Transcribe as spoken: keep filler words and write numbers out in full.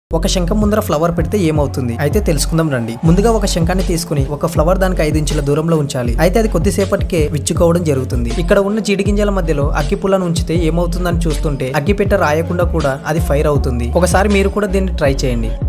ఒక శంఖం ముందర ఫ్లవర్ పెడితే ఏమవుతుంది అయితే తెలుసుకుందాం రండి. ముందుగా ఒక శంఖాన్ని తీసుకుని ఒక ఫ్లవర్ దానికి ఐదు ఇంచుల దూరంలో ఉంచాలి. అయితే అది కొద్దిసేపటికే విచ్చుకోవడం జరుగుతుంది. ఇక్కడ ఉన్న జీడి గింజల మధ్యలో అగ్గిపుల్లను ఉంచితే ఏమవుతుందని చూస్తుంటే అగ్గిపెట్ట రాయకుండా కూడా అది ఫైర్ అవుతుంది. ఒకసారి మీరు కూడా దీన్ని ట్రై చేయండి.